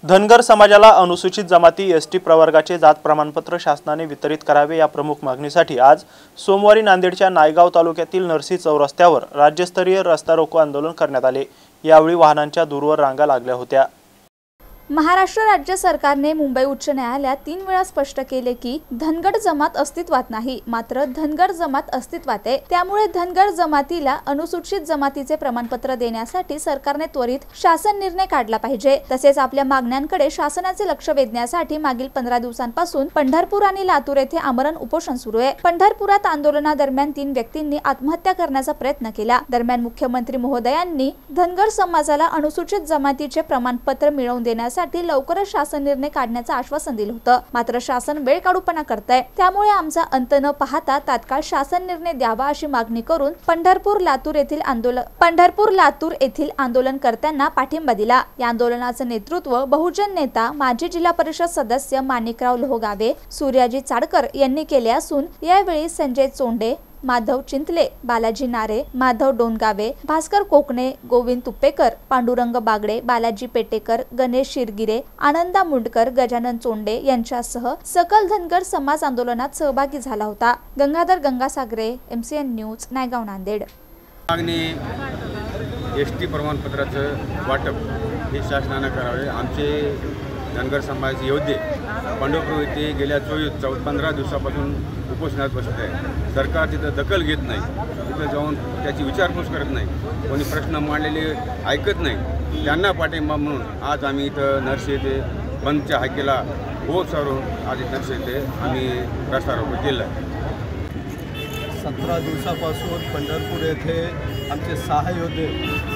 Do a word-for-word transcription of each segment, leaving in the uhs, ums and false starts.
धनगर समाजाला अनुसूचित जमाती एसटी प्रवर्गाचे जात प्रमाणपत्र शासनाने वितरित करावे या प्रमुख मागणीसाठी आज सोमवारी नांदेडच्या नायगाव तालुक्यातील नरसी चौरस्त्यावर राज्यस्तरीय रस्ता रोको आंदोलन करण्यात आले। यावेळी वाहनांच्या दूरवर रांगा लागल्या होत्या। महाराष्ट्र राज्य सरकारने मुंबई उच्च न्यायालयात तीन वेळा स्पष्ट केले की धनगर जमात अस्तित्वात नाही, मात्र धनगर जमात अस्तित्वात आहे। त्यामुळे धनगर जमातीला अनुसूचित जमातीचे प्रमाणपत्र देण्यासाठी सरकारने त्वरित शासन निर्णय काढला पाहिजे। तसेच आपल्या मागण्यांकडे शासनाचे लक्ष वेधण्यासाठी मागील पंधरा दिवसांपासून पंढरपूर आणि लातूर येथे आमरण उपोषण सुरू आहे। पंढरपुरात आंदोलनादरम्यान तीन व्यक्तींनी आत्महत्या करण्याचा प्रयत्न केला। दरम्यान मुख्यमंत्री महोदयांनी धनगर समाजाला अनुसूचित जमातीचे प्रमाणपत्र मिळवून देण्यास साठी लवकरच शासन निर्णय काढण्याचं आश्वासन दिलं होतं, मात्र शासन वेळ काढूपणा करतंय। त्यामुळे आमचा अंत न पाहता तात्काळ शासन निर्णय द्यावा अशी मागणी करून पंढरपूर लातूर येथील आंदोलन पंढरपूर लातूर येथील आंदोलनकर्त्यांना पाठिंबा दिला। या आंदोलनाचं नेतृत्व बहुजन नेता माजी जिल्हा परिषद सदस्य माणिकराव लोहगावे, सूर्याजी चाडकर यांनी केले असून यावेळी संजय चोंडे, माधव चिंतले, बालाजी नारे, माधव डोनगावे, भास्कर कोकणे, गोविंद तुपेकर, पांडुरंग बागडे, बालाजी पेटेकर, गणेश शिरगिरे, आनंदा मुंडकर, गजानन चोंडे यांच्यासह सकल धनगर समाज आंदोलनात सहभागी झाला होता। Gangadhar Gangasagare, MCN news, Naigaon, Nanded. मागणी एसटी प्रमाणपत्राचं वाटप हे शासनाने करावे। आमचे धनगर समाज योद्धे पंढरपूर येथे गेल्या चोवीस चौ पंधरा दिवसापासून उपोषणात बसत आहे। सरकार तिथं दखल घेत नाही, तिथं जाऊन त्याची विचारपूस करत नाही, कोणी प्रश्न मांडलेले ऐकत नाही। त्यांना पाठिंबा म्हणून आज आम्ही इथं नरसी येथे बंदच्या हाकेला हो सारून आज नरसी येथे आम्ही रस्ता रोको केला आहे। सतरा दिवसापासून पंढरपूर येथे आमचे सहा योद्धे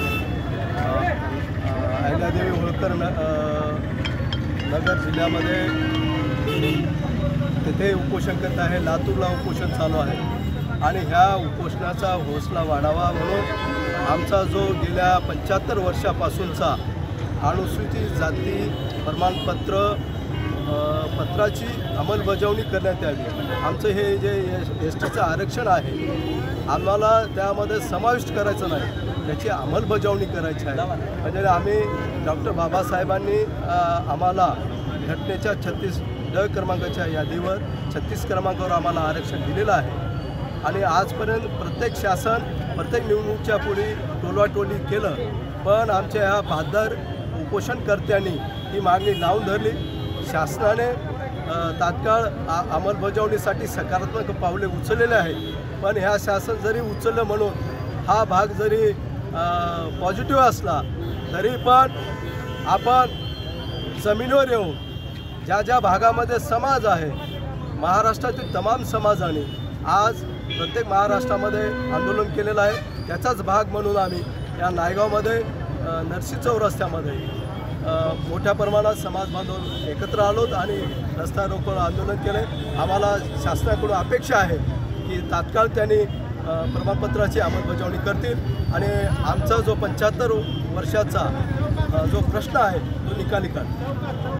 अहिल्यादेवी होळकर नगर जिल्ह्यामध्ये तिथे उपोषण करत आहे, लातूरला उपोषण चालू आहे आणि ह्या उपोषणाचा हौसला वाढावा म्हणून आमचा जो गेल्या पंच्याहत्तर वर्षापासूनचा अनुसूचित जाती प्रमाणपत्र पत्राची अंमलबजावणी करण्यात यावी। आमचं हे जे एस टीचं आरक्षण आहे आम्हाला त्यामध्ये समाविष्ट करायचं नाही, त्याची अंमलबजावणी करायची आहे। म्हणजे आम्ही डॉक्टर बाबासाहेबांनी आम्हाला घटनेच्या छत्तीस ड क्रमांकाच्या यादीवर छत्तीस क्रमांकावर आम्हाला आरक्षण दिलेलं आहे आणि आजपर्यंत प्रत्येक शासन प्रत्येक निवडणुकीच्या पुढे टोलवाटोली केलं, पण आमच्या ह्या बहादर उपोषणकर्त्यांनी ही मागणी लावून धरली। शासनाने तात्काळ अंमलबजावणीसाठी सकारात्मक पावले उचललेले आहेत, पण ह्या शासन जरी उचललं म्हणून हा भाग जरी पॉझिटिव्ह असला तरी पण आपण जमिनीवर येऊन ज्या ज्या भागामध्ये समाज आहे, महाराष्ट्रातील तमाम समाजाने आज प्रत्येक महाराष्ट्रामध्ये आंदोलन केलेलं आहे, त्याचाच भाग म्हणून आम्ही या नायगावमध्ये नरसी चौरस्त्यामध्ये मोठ्या प्रमाणात समाज बांधव एकत्र आलोत आणि रस्ता रोको आंदोलन केले। आम्हाला शासनाकडून अपेक्षा आहे की तात्काळ त्यांनी प्रमाणपत्राची अंमलबजावणी करतील आणि आमचा जो पंच्याहत्तर वर्षाचा जो प्रश्न आहे तो निकाली काढतील।